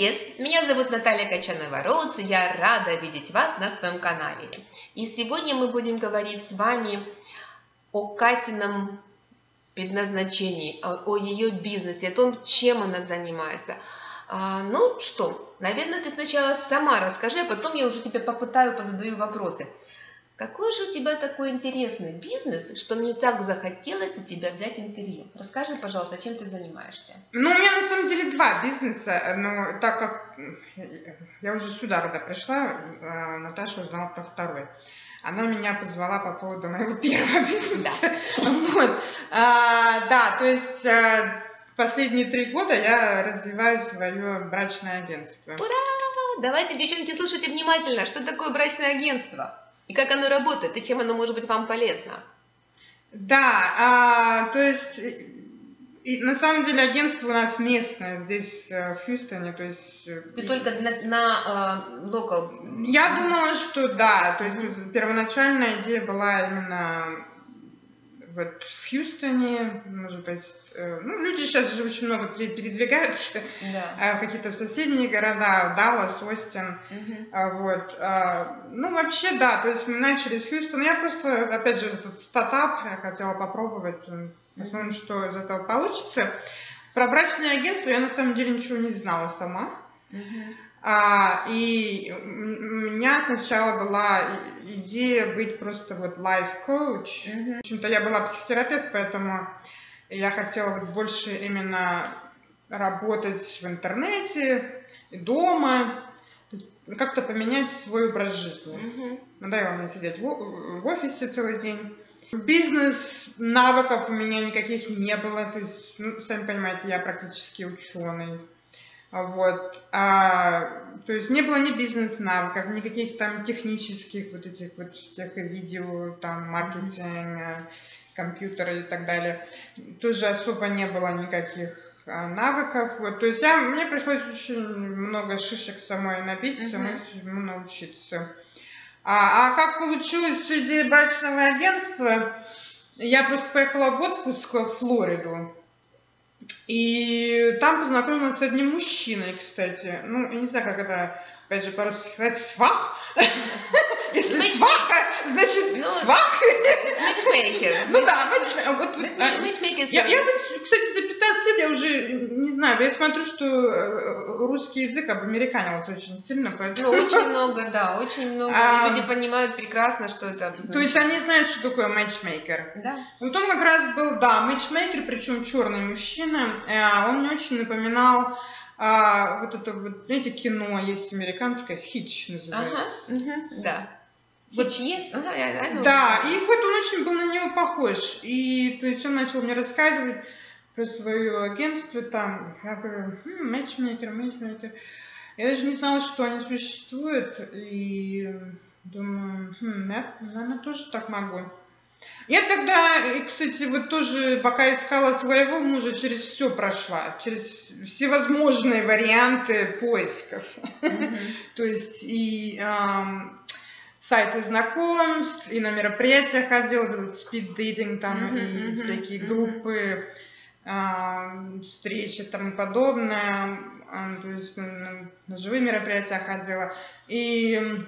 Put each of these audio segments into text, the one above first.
Привет! Меня зовут Наталья Качанова-Роудс, и я рада видеть вас на своем канале. И сегодня мы будем говорить с вами о Катином предназначении, о ее бизнесе, о том, чем она занимается. Ну что, наверное, ты сначала сама расскажи, а потом я уже тебе позадаю вопросы. Какой же у тебя такой интересный бизнес, что мне так захотелось у тебя взять интервью? Расскажи, пожалуйста, чем ты занимаешься? Ну, у меня на самом деле два бизнеса, но так как я уже сюда, когда пришла, Наташа узнала про второй. Она меня позвала по поводу моего первого бизнеса. Вот. Да, то есть последние 3 года я развиваю свое брачное агентство. Ура! Давайте, девчонки, слушайте внимательно, что такое брачное агентство? И как оно работает, и чем оно может быть вам полезно? Да, то есть на самом деле агентство у нас местное здесь, в Хьюстоне. То есть, ты только на локал? Я думала, что да. То есть первоначальная идея была именно вот в Хьюстоне, может быть. Ну, люди сейчас же очень много передвигаются, да. Какие-то в соседние города, Даллас, Остин. Вот. Ну, вообще, да, то есть мы начали с Хьюстона. Я просто, опять же, этот стартап я хотела попробовать, посмотрим, что из этого получится. Про брачное агентство я на самом деле ничего не знала сама. И у меня сначала была идея быть просто вот лайф-коуч. В общем-то, я была психотерапевт, поэтому я хотела вот больше именно работать в интернете, дома, как-то поменять свой образ жизни. Надоело мне сидеть в офисе целый день. Бизнес-навыков у меня никаких не было. То есть, ну, сами понимаете, я практически ученый. Вот. То есть не было ни бизнес-навыков, никаких там технических вот этих вот всех видео, там, маркетинг, компьютеры и так далее. Тоже особо не было никаких навыков. Вот. То есть мне пришлось очень много шишек самой набить, самой всему научиться. А как получилась идея брачного агентства? Я просто поехала в отпуск в Флориду. И там познакомилась с одним мужчиной, кстати. Ну, я не знаю, как это, опять же, по-русски сказать, свах. Если сваха, значит, свах. Матчмейкер. Ну да, матчмейкер. Я, кстати, за 15 лет я уже не знаю, я смотрю, что русский язык обамериканился очень сильно. Ну, очень много, да, очень много. Люди понимают прекрасно, что это обозначает. То есть они знают, что такое матчмейкер. Да. Вот он как раз был, да, матчмейкер, причем черный мужчина. Он мне очень напоминал вот это вот, знаете, кино есть американское, Хитч называется. Да. Хитч есть? Да, и вот он очень был на него похож. И то есть он начал мне рассказывать про свое агентство там. Я говорю, матчмейкер. Я даже не знала, что они существуют. И думаю, я, наверное, тоже так могу. Я тогда, кстати, вот тоже пока искала своего мужа, через все прошла, через всевозможные варианты поисков. То есть и сайты знакомств, и на мероприятия ходила, спид-дейтинг там, и всякие группы, встречи и тому подобное. То есть на живые мероприятия ходила. И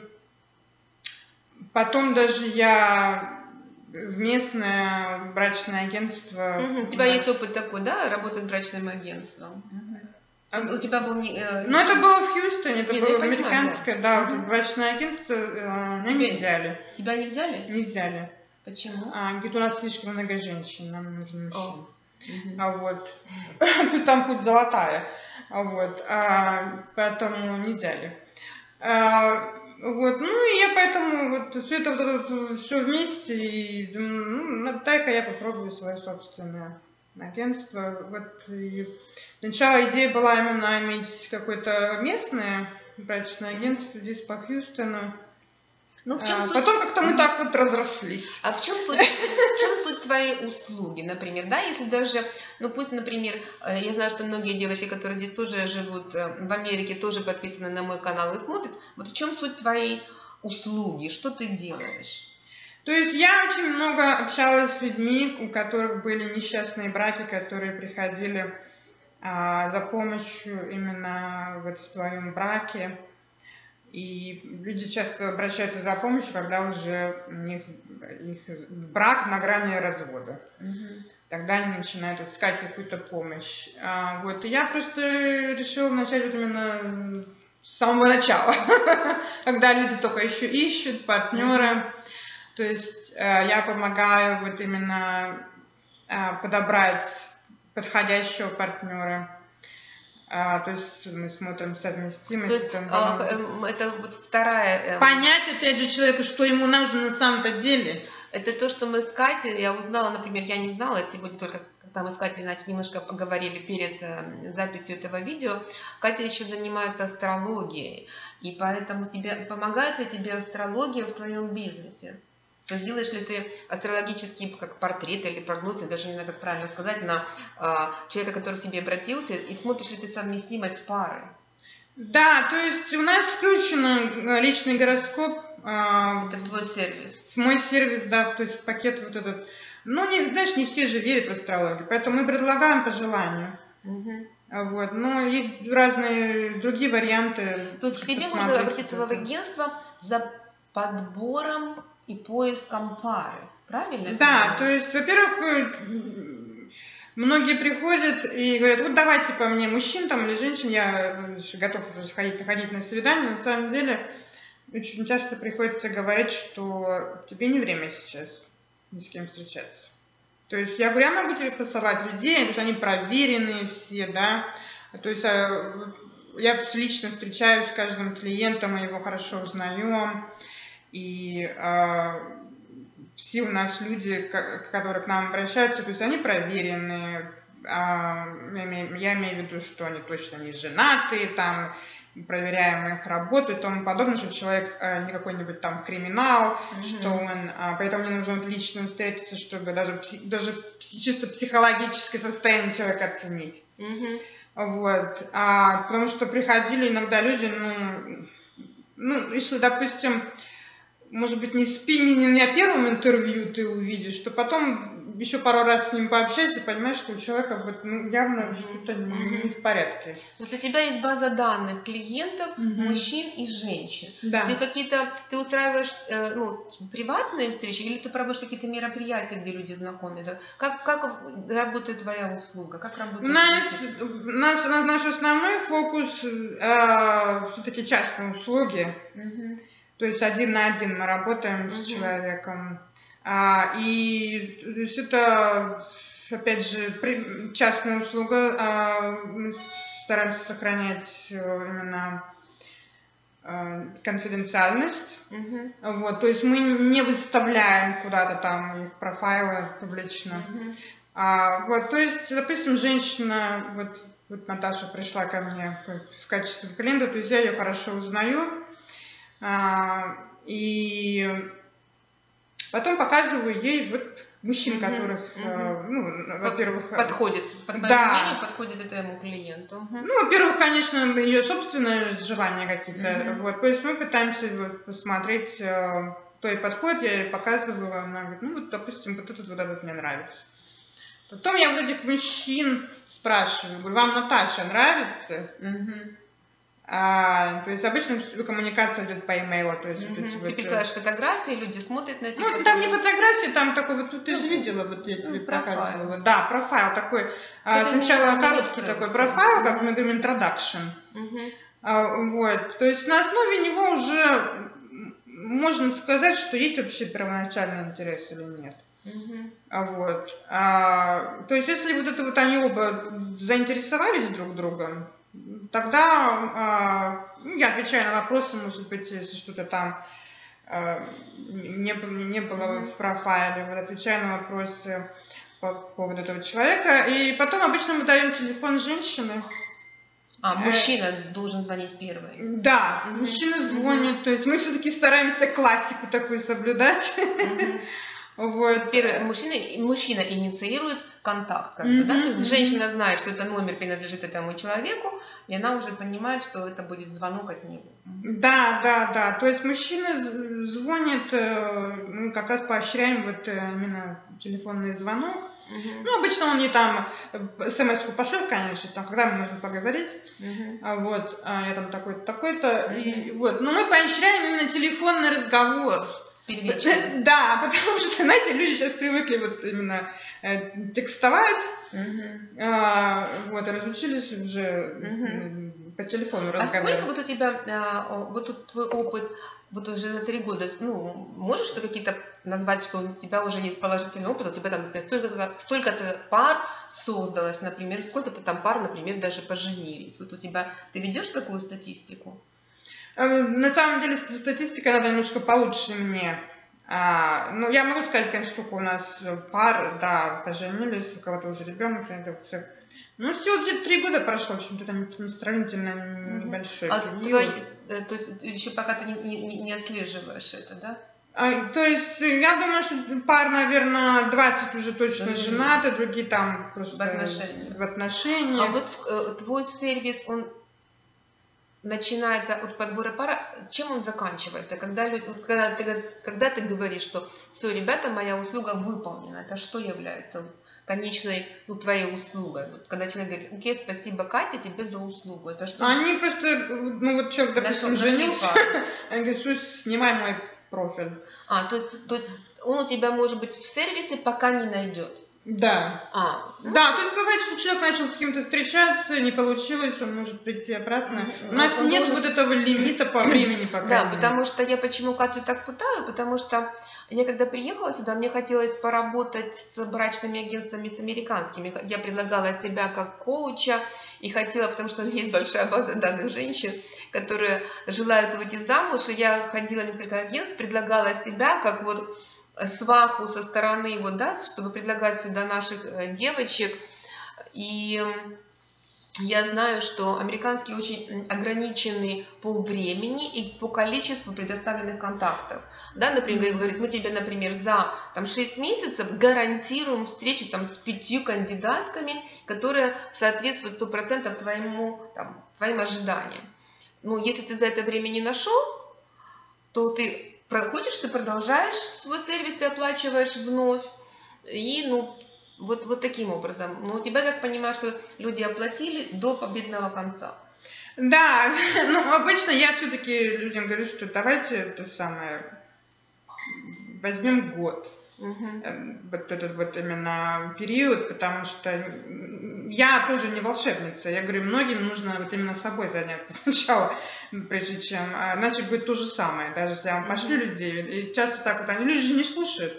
потом даже я в местное брачное агентство. У тебя есть опыт такой, да, работать с брачным агентством? У тебя был не... Ну, это было в Хьюстоне, это было американское, да, вот брачное агентство, меня не взяли. Тебя не взяли? Не взяли. Почему? Говорит, у нас слишком много женщин, нам нужны мужчины. Вот. Там путь золотая. Вот. Поэтому не взяли. Вот, ну и я поэтому вот все это все вместе и думаю, ну, дай-ка я попробую свое собственное агентство. Вот, и сначала идея была именно иметь какое-то местное брачное агентство здесь по Хьюстону. Ну, в чем суть? Потом как-то мы так вот разрослись. А в чем суть твоей услуги, например, да, если даже, ну пусть, например, я знаю, что многие девочки, которые здесь тоже живут в Америке, тоже подписаны на мой канал и смотрят, вот в чем суть твоей услуги, что ты делаешь? То есть я очень много общалась с людьми, у которых были несчастные браки, которые приходили за помощью именно вот в своем браке. И люди часто обращаются за помощью, когда уже у них их брак на грани развода. Тогда они начинают искать какую-то помощь. Вот. И я просто решила начать вот именно с самого начала, когда люди только еще ищут партнера. То есть я помогаю вот именно подобрать подходящего партнера. То есть мы смотрим совместимость. То есть, это вот вторая... Понять, опять же, человеку, что ему нужно на самом-то деле. Это то, что мы с Катей, я узнала, например, я не знала, сегодня только, когда мы с Катей немножко поговорили перед записью этого видео, Катя еще занимается астрологией, и поэтому помогает ли тебе астрология в твоем бизнесе? То есть делаешь ли ты астрологический как портрет или прогноз, я даже не знаю, как правильно сказать, на человека, который к тебе обратился, и смотришь ли ты совместимость пары? Да, то есть у нас включен личный гороскоп. Это в твой сервис? В мой сервис, да, то есть пакет вот этот. Ну, знаешь, не все же верят в астрологию, поэтому мы предлагаем по желанию. Вот, но есть разные другие варианты. То есть к тебе можно обратиться в агентство за подбором и поиском пары, правильно? Да, то есть, во-первых, многие приходят и говорят, вот давайте по мне мужчин там или женщин, я готов уже ходить на свидание. На самом деле, очень часто приходится говорить, что тебе не время сейчас ни с кем встречаться. То есть я говорю, я могу тебе посылать людей, то есть они проверенные все, да. То есть я лично встречаюсь с каждым клиентом, мы его хорошо узнаем. И все у нас люди, которые к нам обращаются, то есть они проверенные. Я имею в виду, что они точно не женатые, там проверяем их работу и тому подобное, что человек не какой-нибудь там криминал, что он, поэтому мне нужно лично встретиться, чтобы даже чисто психологическое состояние человека оценить. Вот. Потому что приходили иногда люди, ну, если, допустим, может быть, не на первом интервью ты увидишь, то потом еще пару раз с ним пообщайся и понимаешь, что у человека вот, явно что-то не в порядке. То есть у тебя есть база данных клиентов, мужчин и женщин. Да. Ты устраиваешь приватные встречи или ты проводишь какие-то мероприятия, где люди знакомятся? Как работает твоя услуга? Как работает наш основной фокус все-таки частные услуги. То есть 1 на 1 мы работаем с человеком. И то есть это, опять же, частная услуга. Мы стараемся сохранять именно конфиденциальность. Вот, то есть мы не выставляем куда-то там их профайлы публично. Вот, то есть, допустим, женщина, вот Наташа пришла ко мне в качестве клиента, то есть я ее хорошо узнаю. И потом показываю ей вот мужчин, которых, во-первых... Подходит, по моему мнению, подходит этому клиенту. Ну, во-первых, конечно, ее собственное желание какие-то. Вот, то есть мы пытаемся посмотреть, кто ей подходит, я ей показываю, она говорит, ну, вот, допустим, вот этот мне нравится. Потом я вот этих мужчин спрашиваю, говорю, вам Наташа нравится? То есть обычно коммуникация идет по имейлу. То есть ты присылаешь фотографии, люди смотрят на эти фотографии. Ну, там не фотографии, там такой вот, ты же видела, вот я тебе показывала. Да, профайл такой. Сначала короткий такой профайл, как мы говорим, introduction. Вот, то есть на основе него уже можно сказать, что есть вообще первоначальный интерес или нет. Вот. То есть если вот это вот они оба заинтересовались друг другом, тогда я отвечаю на вопросы, может быть, если что-то там не было в профайле, вот, отвечаю на вопросы по поводу этого человека. И потом обычно мы даем телефон женщины. Мужчина должен звонить первый. Да, мужчина звонит, то есть мы все-таки стараемся классику такую соблюдать. Вот. Мужчина инициирует контакт, да? То есть женщина знает, что это номер принадлежит этому человеку, и она уже понимает, что это будет звонок от него. Да. То есть мужчина звонит, мы как раз поощряем вот именно телефонный звонок. Ну, обычно он не там смс-ку пошлет, конечно, там, когда мы можем поговорить. Вот, я там такой-то, такой-то. И вот. Но мы поощряем именно телефонный разговор. Да, потому что, знаете, люди сейчас привыкли вот именно текстовать, вот, и разучились уже по телефону разговаривать. А сколько вот у тебя, вот тут твой опыт, вот уже на 3 года, ну, можешь ты какие-то назвать, что у тебя уже есть положительный опыт, у тебя там, например, столько-то пар создалось, например, сколько-то там пар, например, даже поженились. Вот у тебя, ты ведешь такую статистику? На самом деле статистика надо немножко получше мне. Ну, я могу сказать, конечно, сколько у нас пар, да, поженились, у кого-то уже ребенок родился. Ну, всего 3 года прошло, в общем-то, там не сравнительно небольшой период. То есть еще пока ты не отслеживаешь это, да? То есть я думаю, что пар, наверное, 20 уже точно женаты, другие там просто в отношениях. А вот твой сервис, он начинается от подбора пары, чем он заканчивается? Когда ты говоришь, что все, ребята, моя услуга выполнена, это что является конечной твоей услугой? Вот, когда человек говорит, окей, спасибо, Катя, тебе за услугу. Это что? Они просто, ну вот человек, допустим, женился, они говорят, что снимай мой профиль. То есть он у тебя может быть в сервисе, пока не найдет. Да. Да, то есть бывает, что человек начал с кем-то встречаться, не получилось, он может прийти обратно. У нас нет вот этого лимита по времени пока. Да, потому что я почему Катю так пытаю, потому что я когда приехала сюда, мне хотелось поработать с брачными агентствами, с американскими. Я предлагала себя как коуча и хотела, потому что у меня есть большая база данных женщин, которые желают выйти замуж, и я ходила в несколько агентств, предлагала себя как вот сваху со стороны, вот, да, чтобы предлагать сюда наших девочек. И я знаю, что американские очень ограничены по времени и по количеству предоставленных контактов. Да, например, говорит, мы тебе, например, за 6 месяцев гарантируем встречу с 5 кандидатками, которые соответствуют 100% твоим ожиданиям. Но если ты за это время не нашел, то ты проходишь, ты продолжаешь свой сервис, ты оплачиваешь вновь. И вот таким образом. Но у тебя, так понимаю, что люди оплатили до победного конца. Да, ну обычно я все-таки людям говорю, что давайте это самое, возьмем год. Вот этот вот именно период, потому что я тоже не волшебница. Я говорю, многим нужно вот именно собой заняться сначала, прежде чем, иначе будет то же самое, даже если я вам пошлю людей. И часто так вот, они люди же не слушают.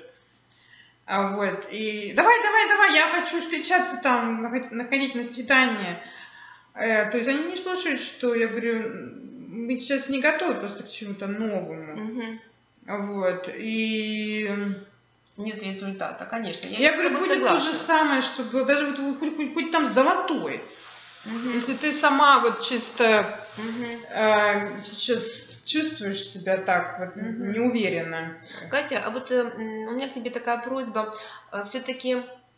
Вот, и давай, я хочу встречаться там, находить на свидание. То есть они не слушают, что я говорю, мы сейчас не готовы просто к чему-то новому. Вот, и нет результата, конечно. Я говорю, будет то же самое, что было, даже вот хоть там золотой. Если ты сама вот чисто сейчас чувствуешь себя так вот неуверенно. Катя, а вот у меня к тебе такая просьба, все-таки,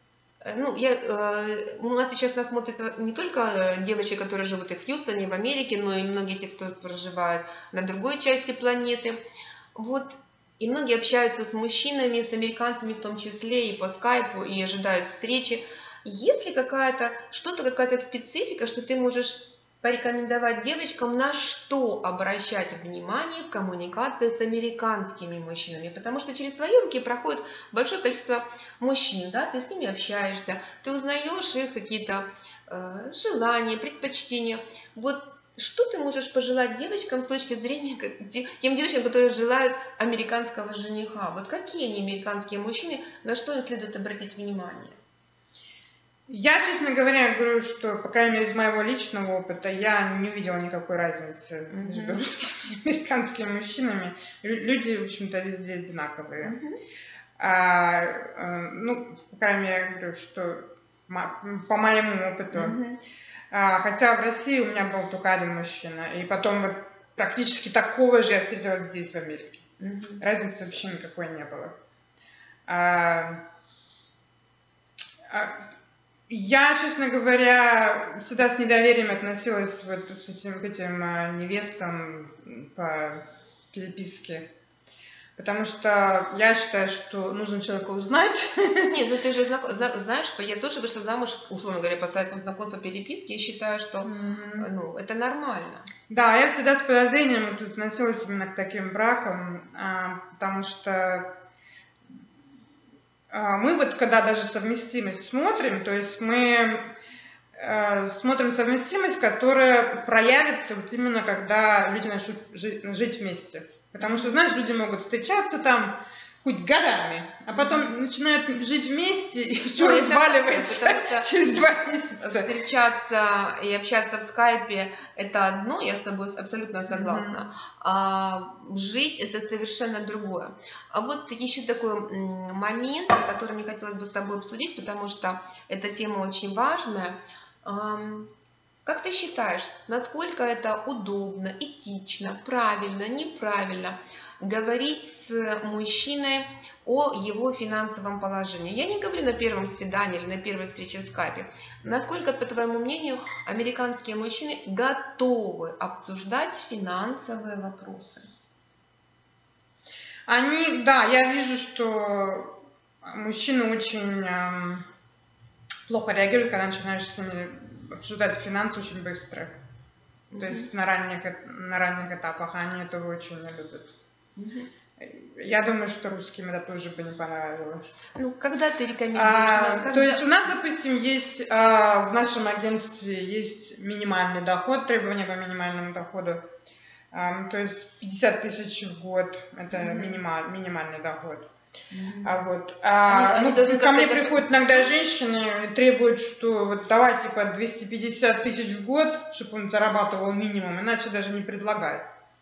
у нас сейчас смотрят не только девочки, которые живут и в Хьюстоне, и в Америке, но и многие те, кто проживает на другой части планеты. Вот. И многие общаются с мужчинами, с американцами в том числе, и по скайпу, и ожидают встречи. Есть ли какая-то специфика, что ты можешь порекомендовать девочкам, на что обращать внимание в коммуникации с американскими мужчинами? Потому что через твои руки проходит большое количество мужчин, да? Ты с ними общаешься, ты узнаешь их какие-то желания, предпочтения. Вот что ты можешь пожелать девочкам с точки зрения, тем девочкам, которые желают американского жениха? Вот какие они американские мужчины, на что им следует обратить внимание? Я, честно говоря, говорю, что, по крайней мере, из моего личного опыта, я не увидела никакой разницы между русскими и американскими мужчинами. Люди, в общем-то, везде одинаковые. По крайней мере, я говорю, что по моему опыту. Хотя в России у меня был только один мужчина, и потом вот практически такого же я встретила здесь, в Америке. Разницы вообще никакой не было. Я, честно говоря, всегда с недоверием относилась вот к этим невестам по переписке. Потому что я считаю, что нужно человека узнать. Нет, ну ты же знаешь, я тоже вышла замуж, условно говоря, по сайтам знакомств, по переписке. Я считаю, что ну, это нормально. Да, я всегда с подозрением относилась именно к таким бракам, потому что мы вот когда даже совместимость смотрим, то есть мы смотрим совместимость, которая проявится вот именно когда люди начнут жить вместе. Потому что, знаешь, люди могут встречаться там хоть годами, а потом начинают жить вместе, и все разваливается через 2 месяца. Встречаться и общаться в скайпе – это одно, я с тобой абсолютно согласна. А жить – это совершенно другое. А вот еще такой момент, который мне хотелось бы с тобой обсудить, потому что эта тема очень важная. Как ты считаешь, насколько это удобно, этично, правильно, неправильно говорить с мужчиной о его финансовом положении? Я не говорю на первом свидании или на первой встрече в скайпе. Насколько, по твоему мнению, американские мужчины готовы обсуждать финансовые вопросы? Да, я вижу, что мужчины очень плохо реагируют, когда начинаешь с ними обсуждать финансы очень быстро. То есть на ранних этапах они этого очень не любят. Я думаю, что русским это тоже бы не понравилось. Ну, когда ты рекомендуешь? То есть у нас, допустим, есть в нашем агентстве есть минимальный доход, требования по минимальному доходу. То есть 50 тысяч в год – это минимальный доход. Ко мне приходят иногда женщины и требуют, что вот давай типа 250 тысяч в год, чтобы он зарабатывал минимум, иначе даже не предлагают.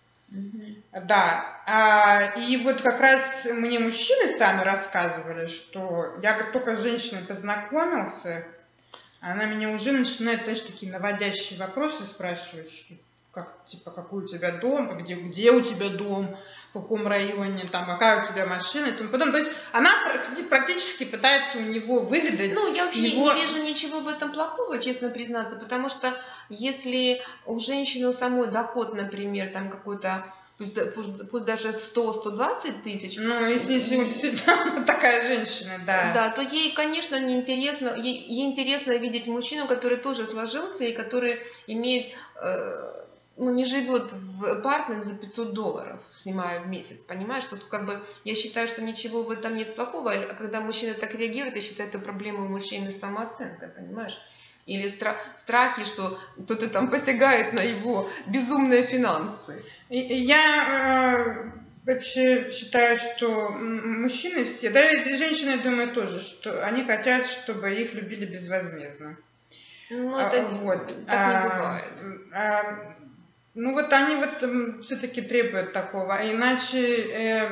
Да. И вот как раз мне мужчины сами рассказывали, что я как только с женщиной познакомился, она меня уже начинает, знаешь, такие наводящие вопросы спрашивать, что какой у тебя дом, где у тебя дом, в каком районе, там, какая у тебя машина и тому подобное. То есть она практически пытается у него выведать. Ну, я вообще не вижу ничего в этом плохого, честно признаться, потому что если у женщины самой доход, например, там какой-то, пусть даже 100-120 тысяч. Ну, если действительно такая женщина, да. Да, то ей, конечно, неинтересно, ей интересно видеть мужчину, который тоже сложился и который имеет... не живет в апартмент за $500, снимая в месяц, понимаешь, что как бы я считаю, что ничего в этом нет плохого, а когда мужчина так реагирует, я считаю, это проблема у мужчины с самооценкой, понимаешь, или страхи, что кто-то там посягает на его безумные финансы. Я вообще считаю, что мужчины все, да и женщины, думаю, тоже, что они хотят, чтобы их любили безвозмездно. Ну, это так не бывает. Ну вот они вот все-таки требуют такого, иначе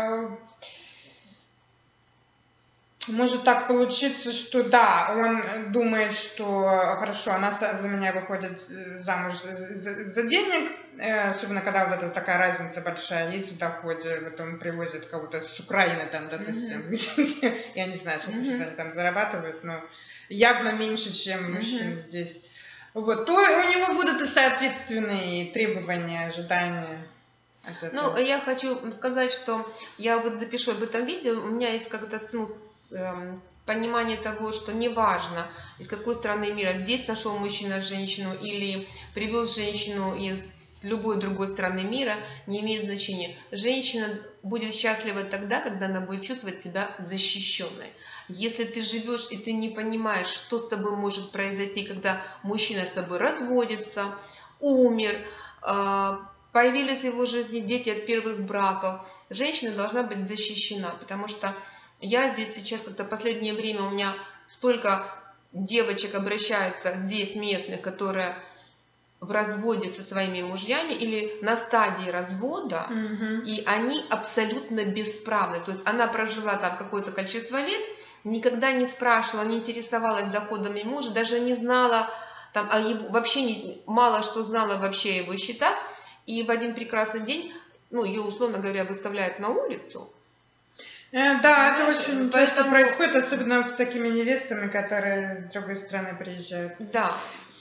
может так получиться, что да, он думает, что хорошо, она за меня выходит замуж за денег, особенно когда вот эта вот такая разница большая есть в доходе, вот он привозит кого-то с Украины там, допустим, я не знаю, сколько сейчас они там зарабатывают, но явно меньше, чем мужчины здесь. Вот, то у него будут и соответственные требования, ожидания. Ну, я хочу сказать, что я вот запишу об этом видео, у меня есть как-то понимание того, что неважно, из какой страны мира, здесь нашел мужчина женщину или привез женщину из любой другой страны мира, не имеет значения. Женщина будет счастлива тогда, когда она будет чувствовать себя защищенной. Если ты живешь и ты не понимаешь, что с тобой может произойти, когда мужчина с тобой разводится, умер, появились в его жизни дети от первых браков, женщина должна быть защищена, потому что я здесь сейчас как-то в последнее время у меня столько девочек обращаются здесь местных, которые в разводе со своими мужьями или на стадии развода, и они абсолютно бесправны. То есть она прожила там какое-то количество лет, никогда не спрашивала, не интересовалась доходами мужа, даже не знала, там, вообще мало что знала вообще о его счетах, и в один прекрасный день, ну, ее, условно говоря, выставляют на улицу. Да, это очень часто Поэтому, происходит, особенно с такими невестами, которые с другой стороны приезжают. да.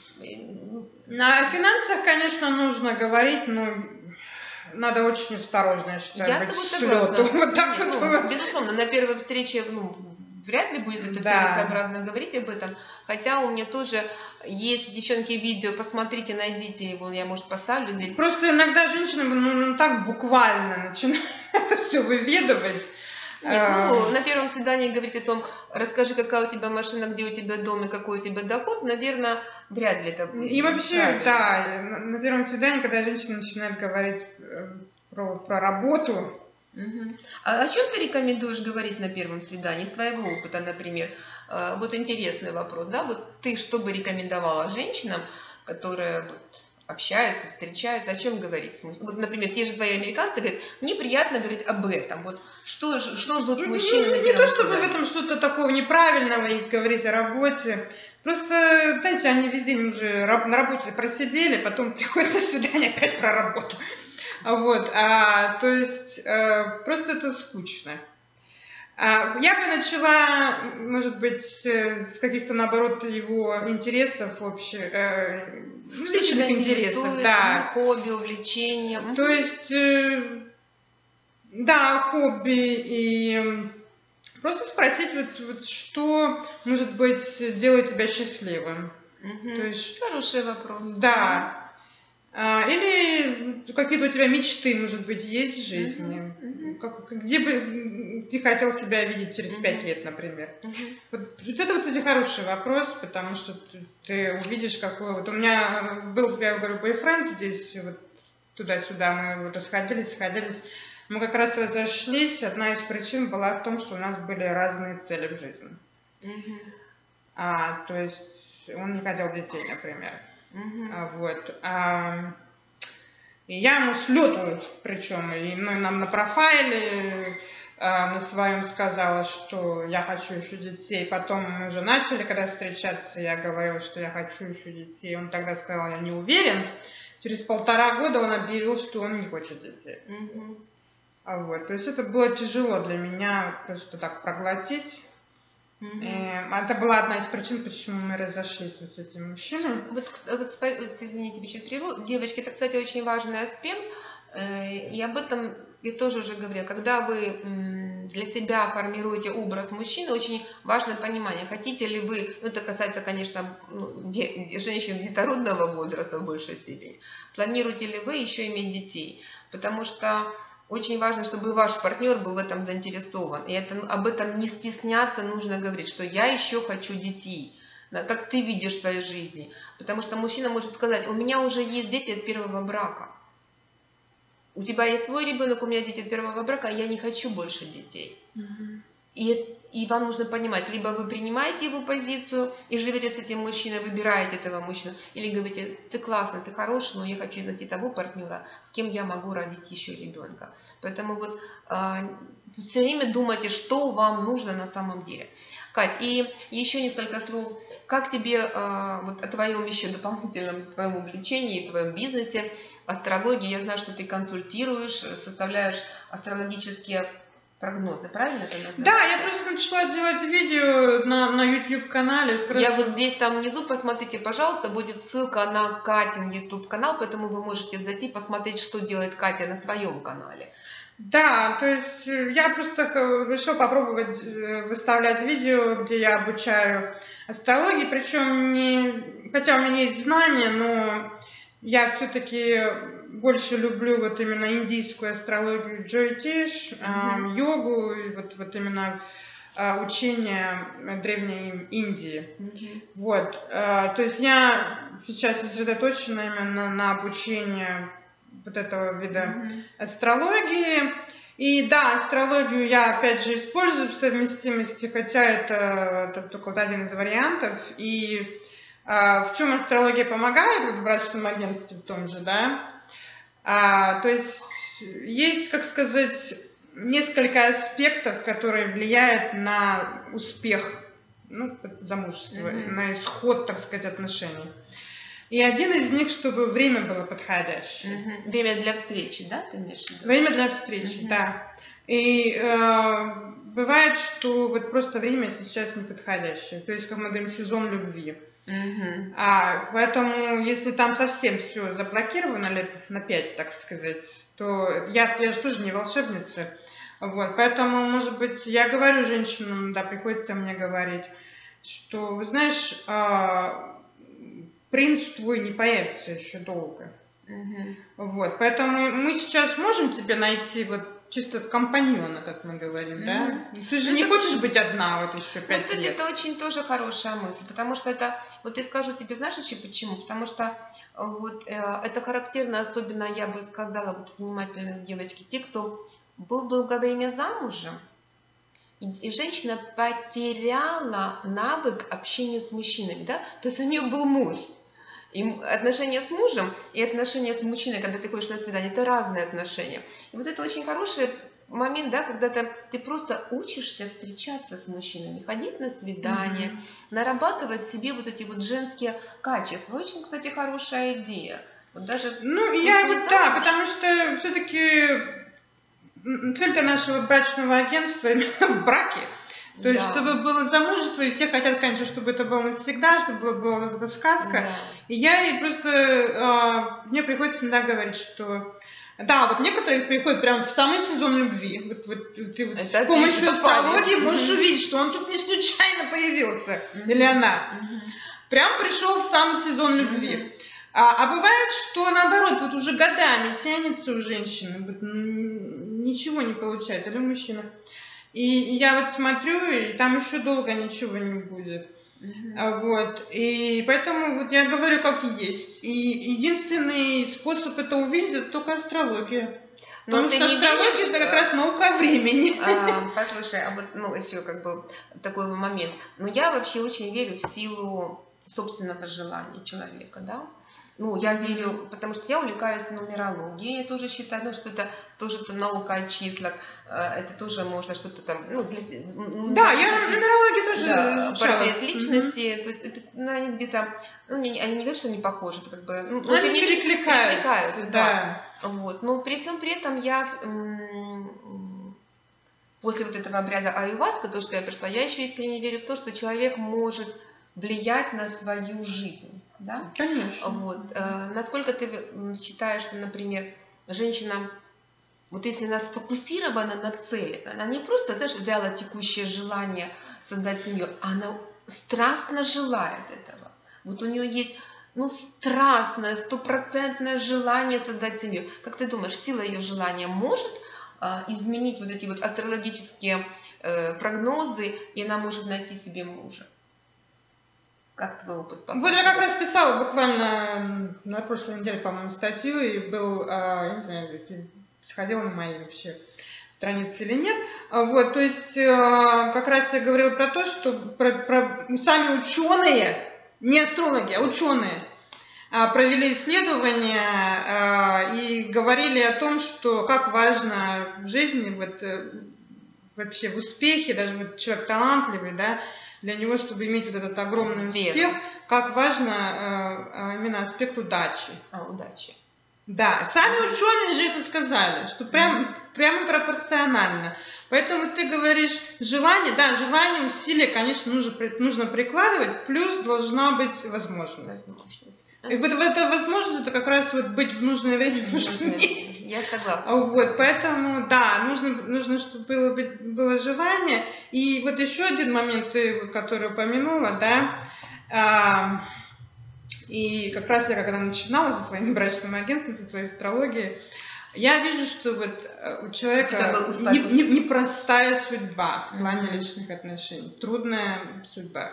О финансах, конечно, нужно говорить, но надо очень осторожно, я считаю, Я с быть тобой с согласна. лету. Вот так Нет, вот. ну, безусловно, на первой встрече вряд ли будет это Да. целесообразно говорить об этом. Хотя у меня тоже есть, девчонки, видео, посмотрите, найдите его, я, может, поставлю здесь. Просто иногда женщины ну так буквально начинают все выведывать. Нет, ну, на первом свидании говорить о том, расскажи, какая у тебя машина, где у тебя дом и какой у тебя доход, наверное, вряд ли это будет. И вообще, правильно. да, на первом свидании, когда женщина начинает говорить про работу. А о чем ты рекомендуешь говорить на первом свидании, из твоего опыта, например? Вот интересный вопрос, да, вот ты что бы рекомендовала женщинам, которые общаются, встречаются, о чем говорить? Вот, например, те же твои американцы говорят, мне приятно говорить об этом. Вот что ждут мужчины на первом свидании? Не то, чтобы в этом что-то такого неправильного есть, говорить о работе. Просто, знаете, они весь день уже на работе просидели, потом приходят на свидание опять про работу. Вот, то есть просто это скучно. Я бы начала, может быть, с каких-то, наоборот, его интересов общих, личных интересов, да. Хобби, увлечения. То есть, да, хобби и просто спросить, вот что, может быть, делает тебя счастливым. То есть, хороший вопрос. Да. Или какие-то у тебя мечты, может быть, есть в жизни. Где бы ты хотел себя видеть через 5 лет, например? Вот это вот хороший вопрос, потому что ты увидишь, какой... Вот у меня был, я говорю, бойфренд здесь, вот туда-сюда, мы вот сходились. Мы как раз разошлись. Одна из причин была в том, что у нас были разные цели в жизни. То есть он не хотел детей, например. Вот. И я ему с лету, причем, и нам на профайле на своем сказала, что я хочу еще детей. Потом мы уже начали, когда встречаться, я говорила, что я хочу еще детей. Он тогда сказал, я не уверен. Через 1,5 года он объявил, что он не хочет детей. Вот. То есть это было тяжело для меня просто так проглотить. Это была одна из причин, почему мы разошлись вот с этим мужчиной. Вот извините, сейчас прерву. Девочки, это, кстати, очень важный аспект. И об этом я тоже уже говорила. Когда вы для себя формируете образ мужчины, очень важно понимание, хотите ли вы, ну это касается, конечно, женщин детородного возраста в большей степени, планируете ли вы еще иметь детей? Потому что очень важно, чтобы ваш партнер был в этом заинтересован. И об этом не стесняться нужно говорить, что я еще хочу детей. Как ты видишь в своей жизни. Потому что мужчина может сказать, у меня уже есть дети от первого брака. У тебя есть свой ребенок, у меня дети от первого брака, а я не хочу больше детей. И вам нужно понимать, либо вы принимаете его позицию и живете с этим мужчиной, выбираете этого мужчину, или говорите, ты классный, ты хороший, но я хочу найти того партнера, с кем я могу родить еще ребенка. Поэтому вот все время думайте, что вам нужно на самом деле. Кать, и еще несколько слов. Как тебе вот о твоем еще дополнительном твоем увлечении, твоем бизнесе, астрологии? Я знаю, что ты консультируешь, составляешь астрологические прогнозы, правильно это называется? Да, я просто начала делать видео на YouTube-канале. Я вот здесь там внизу, посмотрите, пожалуйста, будет ссылка на Катин YouTube-канал, поэтому вы можете зайти посмотреть, что делает Катя на своем канале. Да, то есть я просто решила попробовать выставлять видео, где я обучаю астрологии, причем хотя у меня есть знания, но я все-таки больше люблю вот именно индийскую астрологию, джойтиш, йогу, и вот именно учение Древней Индии. Вот, то есть я сейчас сосредоточена именно на обучении вот этого вида астрологии. И да, астрологию я опять же использую в совместимости, хотя это только вот один из вариантов. И в чем астрология помогает вот в брачном агентстве в том же, да? То есть, как сказать, несколько аспектов, которые влияют на успех, ну, замужества, на исход, так сказать, отношений. И один из них, чтобы время было подходящее. Время для встречи, да, ты имеешь в виду? Время для встречи, да. И бывает, что вот просто время сейчас неподходящее. То есть, как мы говорим, сезон любви. Поэтому, если там совсем все заблокировано лет на 5, так сказать, то я же тоже не волшебница. Вот, поэтому, может быть, я говорю женщинам, да, приходится мне говорить, что, вы знаешь, принц твой не появится еще долго. Вот, поэтому мы сейчас можем тебе найти вот чисто компаньона, как мы говорим, да? Ты же не хочешь быть одна вот еще 5 лет. Это очень тоже хорошая мысль, потому что это, вот я скажу тебе, знаешь еще почему? Потому что вот это характерно, особенно, я бы сказала, вот внимательные девочки, те, кто был долгое время замужем, и женщина потеряла навык общения с мужчинами, да? То есть у нее был муж. И отношения с мужем и отношения с мужчиной, когда ты ходишь на свидание, это разные отношения. И вот это очень хороший момент, да, когда ты просто учишься встречаться с мужчинами, ходить на свидания, нарабатывать в себе вот эти вот женские качества. Очень, кстати, хорошая идея. Вот даже да, потому что все-таки цель-то нашего брачного агентства именно в браке. То есть, чтобы было замужество, и все хотят, конечно, чтобы это было навсегда, чтобы была эта сказка. И я ей просто, мне приходится всегда говорить, что да, вот некоторые приходят прямо в самый сезон любви. Вот ты вот с помощью астрологии можешь увидеть, что он тут не случайно появился, или она. Прям пришел в самый сезон любви. А бывает, что наоборот, вот уже годами тянется у женщины, вот, ничего не получается, или у мужчины. И я вот смотрю, и там еще долго ничего не будет. Вот. И поэтому вот я говорю, как есть. И единственный способ это увидеть, это только астрология. Потому что астрология это как раз наука о времени. Послушай, а вот еще как бы такой момент. Но я вообще очень верю в силу собственного желания человека, да? Я верю, потому что я увлекаюсь нумерологией, я тоже считаю, что это тоже наука о числах, это тоже можно что-то там, да, я нумерологию тоже портрет личности, то есть это, они где-то, они не говорят, что они похожи, это как бы, они перекликаются, да. Вот, но при всем при этом я после вот этого обряда аюваска, то, что я пришла, я еще искренне верю в то, что человек может влиять на свою жизнь. Да? Конечно. Вот. Насколько ты считаешь, что, например, женщина, вот если она сфокусирована на цели, она не просто, знаешь, вяло текущее желание создать семью, она страстно желает этого. Вот у нее есть страстное, стопроцентное желание создать семью. Как ты думаешь, сила ее желания может изменить вот эти вот астрологические прогнозы, и она может найти себе мужа? Как твой опыт показывает? Вот я как раз писала буквально на прошлой неделе, по-моему, статью, и был, я не знаю, сходила на мои вообще страницы или нет. Вот, то есть как раз я говорила про то, что сами ученые, не астрологи, а ученые, провели исследования и говорили о том, что как важно в жизни, вот, вообще в успехе, даже вот человек талантливый, да, для него, чтобы иметь вот этот огромный успех, как важно именно аспект удачи. Удачи. Да, сами ученые же это сказали, что прямо пропорционально. Поэтому ты говоришь, желание, да, желание, усилия, конечно, нужно прикладывать, плюс должна быть возможность. И вот эта возможность, это как раз вот быть в нужное время, в нужном месте. Я согласна. Вот, поэтому, да, нужно, чтобы было желание. И вот еще один момент, ты, который упомянула, да, и как раз я, когда начинала со своим брачным агентством, со своей астрологией, я вижу, что вот у человека непростая судьба в плане личных отношений, трудная судьба.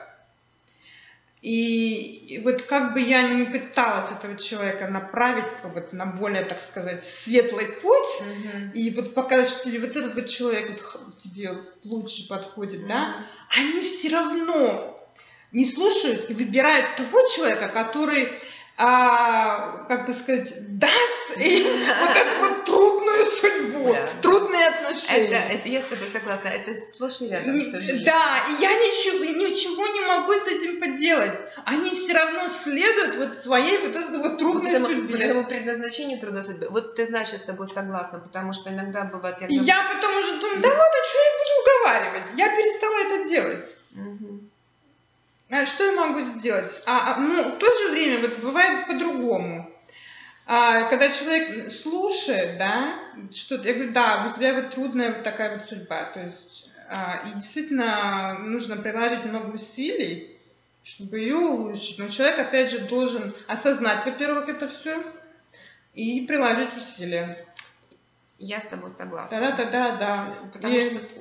И вот как бы я ни пыталась этого человека направить вот на более, так сказать, светлый путь, и вот показать, что тебе вот этот вот человек вот тебе лучше подходит, да, они все равно не слушают и выбирают того человека, который, как бы сказать, даст им вот эту вот трудную судьбу, трудные отношения. Это я с тобой согласна, это сплошь и рядом. Да, и я ничего не могу с этим поделать. Они все равно следуют вот своей вот этой вот трудной судьбе. Вот этому предназначению трудной судьбы. Вот ты знаешь, я с тобой согласна, потому что иногда бывает... И я потом уже думаю, да ладно, что я буду уговаривать? Я перестала это делать. А что я могу сделать? Ну, в то же время вот бывает по-другому. Когда человек слушает, да, что-то, я говорю, да, у тебя вот трудная вот такая вот судьба, то есть, и действительно нужно приложить много усилий, чтобы ее улучшить, но человек, опять же, должен осознать, во-первых, это все, и приложить усилия. Я с тобой согласна. Да. Потому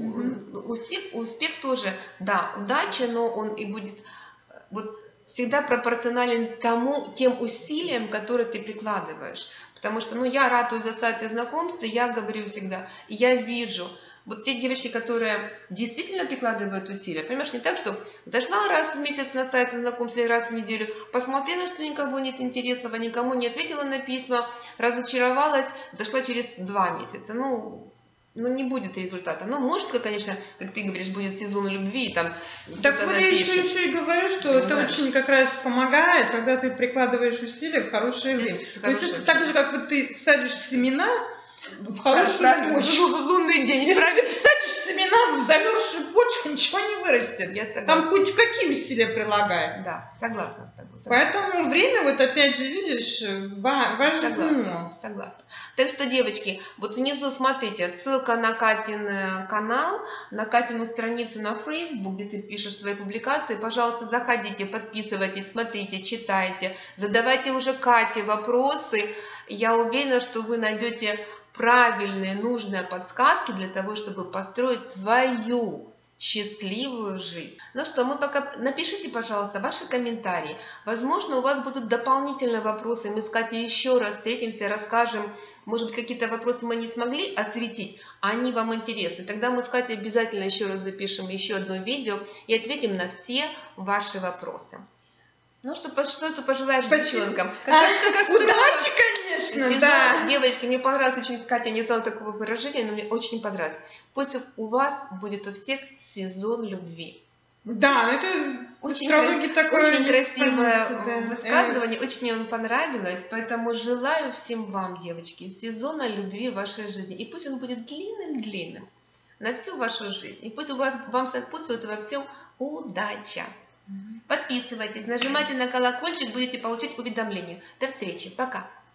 что успех тоже, да, удача, но он и будет вот всегда пропорционален тем усилиям, которые ты прикладываешь. Потому что, ну, я ратую за сайты знакомств, я говорю всегда, и я вижу, вот те девочки, которые действительно прикладывают усилия, понимаешь, не так, что зашла раз в месяц на сайт знакомств или раз в неделю, посмотрела, что никого нет интересного, никому не ответила на письма, разочаровалась, зашла через 2 месяца. Ну, не будет результата. Ну, может, конечно, как ты говоришь, будет сезон любви, и там... Так вот я еще и говорю, что это очень как раз помогает, когда ты прикладываешь усилия в хорошее время. То есть это так же, как вот ты садишь семена в хорошую почву. В лунный день. Если ты садишь семена в замерзшую почву, ничего не вырастет. Там хоть какие усилия прилагай. Да, согласна с тобой. Поэтому время, вот опять же, видишь, важно. Согласна. Так что, девочки, вот внизу смотрите, ссылка на Катин канал, на Катину страницу на Facebook, где ты пишешь свои публикации. Пожалуйста, заходите, подписывайтесь, смотрите, читайте, задавайте уже Кате вопросы. Я уверена, что вы найдете правильные, нужные подсказки для того, чтобы построить свою счастливую жизнь. Ну что, мы пока... Напишите, пожалуйста, ваши комментарии. Возможно, у вас будут дополнительные вопросы. Мы с Катей еще раз встретимся, расскажем. Может быть, какие-то вопросы мы не смогли осветить, а они вам интересны. Тогда мы с Катей обязательно еще раз запишем еще одно видео и ответим на все ваши вопросы. Ну что ты пожелаешь девчонкам? Удачи, конечно, да. Девочки, мне понравилось очень, Катя не знала такого выражения, но мне очень понравилось. Пусть у вас будет у всех сезон любви. Да, это очень красивое высказывание, очень мне понравилось, поэтому желаю всем вам, девочки, сезона любви в вашей жизни. И пусть он будет длинным-длинным на всю вашу жизнь. И пусть вам сопутствует во всем удача. Подписывайтесь, нажимайте на колокольчик, будете получать уведомления. До встречи, пока!